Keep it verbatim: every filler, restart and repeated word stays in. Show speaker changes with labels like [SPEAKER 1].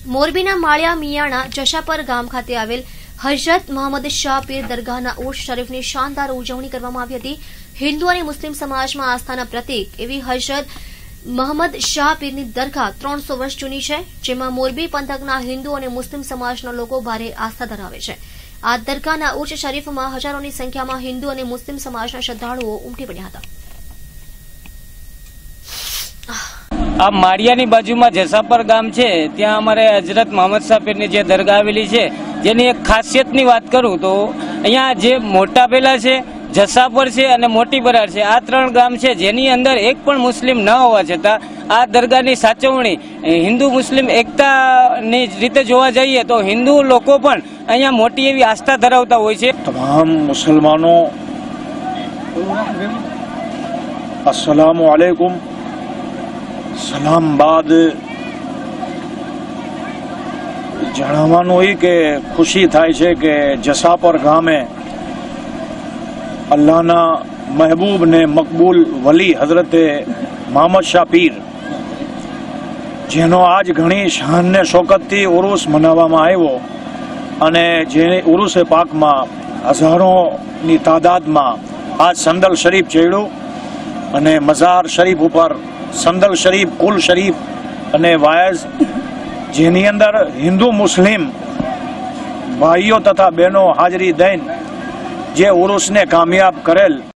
[SPEAKER 1] મોરબીના માળિયા મિયાણા જશાપર ગામ ખાતે આવેલ હજરત મોહમ્મદ શાહ પીર દરગાહના ઉર્સ શરીફની શાનદાર ઉજવણી કરવામાં આવી હતી। હિન્દુ અને મુસ્લિમ સમાજમાં આસ્થાના પ્રતીક એવી હજરત મોહમ્મદ શાહ પીરની દરગાહ ત્રણસો વર્ષ જૂની છે, જેમાં મોરબી પંથકના હિન્દુ અને મુસ્લિમ સમાજના લોકો ભારે આસ્થા ધરાવે છે। આ દરગાહના ઉર્સ શરીફમાં હજારોની સંખ્યામાં હિન્દુ અને મુસ્લિમ સમાજના શ્રદ્ધાળુઓ ઉમટી પડ્યા હતા।
[SPEAKER 2] આ માળિયાની બાજુમાં જશાપર ગામ છે, ત્યાં અમારે હજરત મોહમ્મદ શાહ પીરની જે દરગાહ આવેલી છે, જેની એક ખાસિયતની વાત કરું તો અહીંયા જે મોટા પેલા છે, જશાપર છે અને મોટી બરાડ છે, આ ત્રણ ગામ છે જેની અંદર એક પણ મુસ્લિમ ન હોવા છતાં આ દરગાહની સાચવણી હિન્દુ મુસ્લિમ એકતાની રીતે જોવા જઈએ તો હિન્દુ લોકો પણ અહીંયા મોટી એવી આસ્થા ધરાવતા હોય છે।
[SPEAKER 3] તમામ મુસલમાનો અસ્સલામુ અલૈકુમ। સલામ બાદ જણાવવાનું એ કે ખુશી થાય છે કે જશાપર ગામે અલ્લાહના મહેબૂબ ને મકબૂલ વલી હઝરતે મોહમ્મદ શાહ પીર, જેનો આજ ઘણી શાન ને શોકતથી ઉરુસ મનાવવામાં આવ્યો અને જે ઉરુસે પાકમાં હજારોની તાદાદમાં આજ સંદલ શરીફ ચડ્યું અને મઝાર શરીફ ઉપર સંદલ શરીફ, કુલ શરીફ અને વાયઝ, જેની અંદર હિન્દુ મુસ્લિમ ભાઈઓ તથા બહેનો હાજરી દઈને જે ઉરુસને કામયાબ કરેલ।